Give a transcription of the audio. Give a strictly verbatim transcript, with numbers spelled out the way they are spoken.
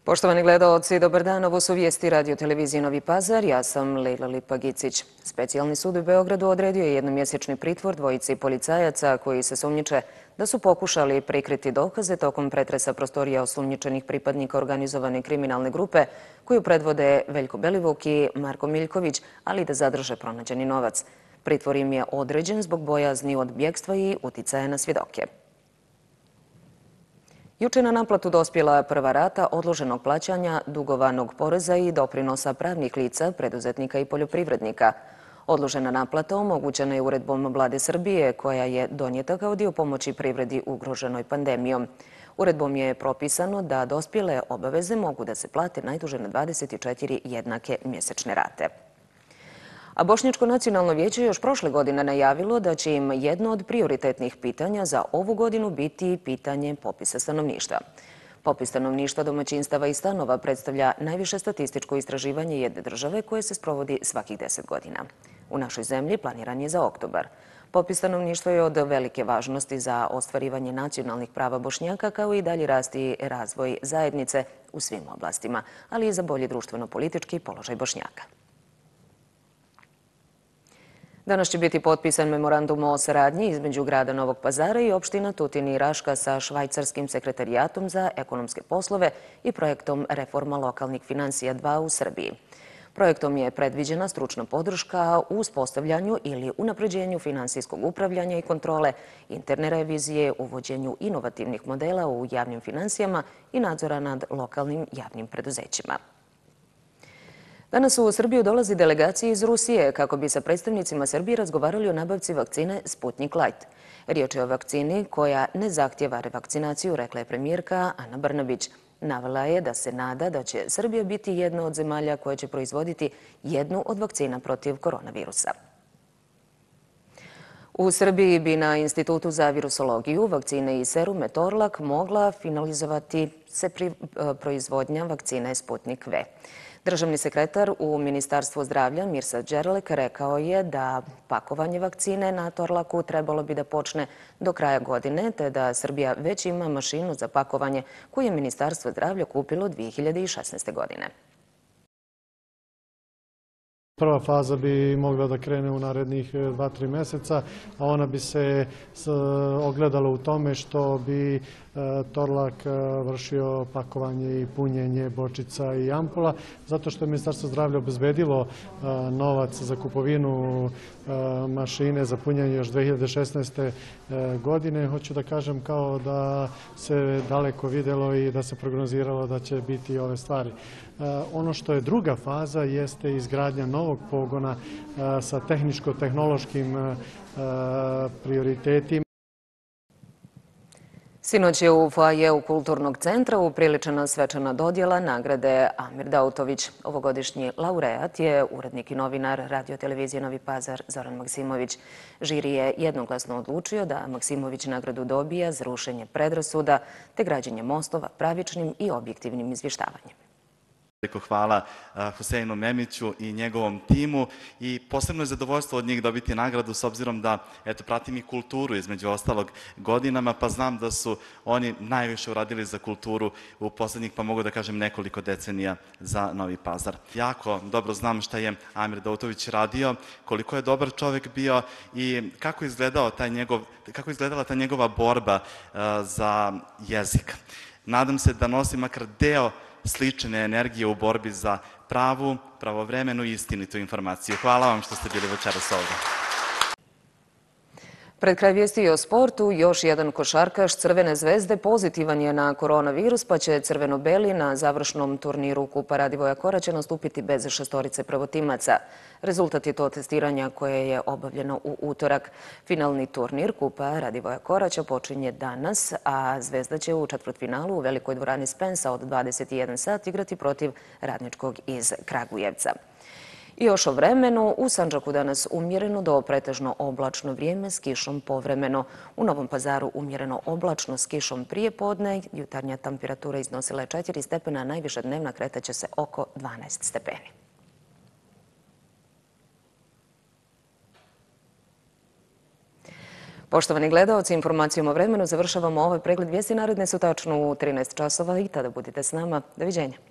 Poštovani gledaoci, dobar dan. Ovo su vijesti radio televizije Novi Pazar. Ja sam Lejla Lipa-Gicić. Specijalni sud u Beogradu odredio je jednomjesečni pritvor dvojici policajaca koji se sumnjiče da su pokušali prikriti dokaze tokom pretresa prostorija osumnjičenih pripadnika organizovane kriminalne grupe koju predvode Veljko Belivuk i Marko Miljković, ali i da zadrže pronađeni novac. Pritvor im je određen zbog bojazni od bjegstva i uticaja na svjedoke. Juče na naplatu dospjela prva rata odloženog plaćanja dugovanog poreza i doprinosa pravnih lica, preduzetnika i poljoprivrednika. Odložena naplata omogućena je uredbom Vlade Srbije, koja je donijeta kao dio pomoći privredi ugroženoj pandemijom. Uredbom je propisano da dospjele obaveze mogu da se plate najduže na dvadeset četiri jednake mjesečne rate. A Bošnjačko nacionalno vijeće još prošle godine najavilo da će im jedno od prioritetnih pitanja za ovu godinu biti pitanje popisa stanovništva. Popis stanovništva, domaćinstava i stanova predstavlja najviše statističko istraživanje jedne države koje se sprovodi svakih deset godina. U našoj zemlji planiran je za oktobar. Popis stanovništva je od velike važnosti za ostvarivanje nacionalnih prava Bošnjaka, kao i dalji rast i razvoj zajednice u svim oblastima, ali i za bolji društveno-politički položaj Bošnjaka. Danas će biti potpisan memorandum o saradnji između grada Novog Pazara i opština Tutin i Raška sa švajcarskim sekretarijatom za ekonomske poslove i projektom Reforma lokalnih finansija dva u Srbiji. Projektom je predviđena stručna podrška u uspostavljanju ili unapređenju finansijskog upravljanja i kontrole, interne revizije, uvođenju inovativnih modela u javnim finansijama i nadzora nad lokalnim javnim preduzećima. Danas u Srbiju dolazi delegacija iz Rusije kako bi sa predstavnicima Srbije razgovarali o nabavci vakcine Sputnik Light. Riječ je o vakcini koja ne zahtjeva revakcinaciju, rekla je premijerka Ana Brnabić. Navela je da se nada da će Srbija biti jedna od zemalja koja će proizvoditi jednu od vakcina protiv koronavirusa. U Srbiji bi na Institutu za virusologiju, vakcine i serum Torlak mogla finalizovati se proizvodnja vakcine Sputnik V. Državni sekretar u Ministarstvu zdravlja Mirsad Đerlek rekao je da pakovanje vakcine na Torlaku trebalo bi da počne do kraja godine, te da Srbija već ima mašinu za pakovanje koju je Ministarstvo zdravlja kupilo dvije hiljade šesnaeste. godine. Prva faza bi mogla da krene u narednih dva do tri mjeseca, a ona bi se ogledala u tome što bi Torlak vršio pakovanje i punjenje bočica i ampula, zato što je Ministarstvo zdravlja obezbedilo novac za kupovinu mašine za punjenje još dve hiljade šesnaeste. godine. Hoću da kažem kao da se daleko videlo i da se prognoziralo da će biti ove stvari. Ono što je druga faza jeste izgradnja novog pogona sa tehničko-tehnološkim prioritetima. Sinoć je u foajeu Kulturnog centra upriličena svečana dodjela nagrade Amir Dautović. Ovogodišnji laureat je urednik i novinar radio-televizije Novi Pazar Zoran Maksimović. Žiri je jednoglasno odlučio da Maksimović nagradu dobija za rušenje predrasuda te građenje mostova pravičnim i objektivnim izvještavanjem. Veliko hvala Huseinu Memiću i njegovom timu i posebno je zadovoljstvo od njih dobiti nagradu s obzirom da eto, pratim i kulturu između ostalog godinama, pa znam da su oni najviše uradili za kulturu u posljednjih, pa mogu da kažem, nekoliko decenija za Novi Pazar. Jako dobro znam šta je Amir Dautović radio, koliko je dobar čovjek bio i kako je izgledao taj njegov, kako je izgledala ta njegova borba uh, za jezik. Nadam se da nosi makar deo slične energije u borbi za pravu, pravovremenu i istinitu informaciju. Hvala vam što ste bili večeras ovdje. Pred kraj vijesti o sportu, još jedan košarkaš Crvene zvezde pozitivan je na koronavirus, pa će crveno-beli na završnom turniru Kupa Radivoja Koraća nastupiti bez šestorice prvotimaca. Rezultat je to testiranja koje je obavljeno u utorak. Finalni turnir Kupa Radivoja Koraća počinje danas, a Zvezda će u četvrtfinalu u velikoj dvorani Spensa od dvadeset jedan sat igrati protiv Radničkog iz Kragujevca. I još o vremenu, u Sandžaku danas umjereno do pretežno oblačno vrijeme s kišom povremeno. U Novom Pazaru umjereno oblačno s kišom prije podne, jutarnja temperatura iznosila je četiri stepena, a najviša dnevna kretaće se oko dvanaest stepeni. Poštovani gledaoci, informacijom o vremenu završavamo ovaj pregled vijesti. Naredne su tačno u trinaest časova i tada budite s nama. Doviđenja.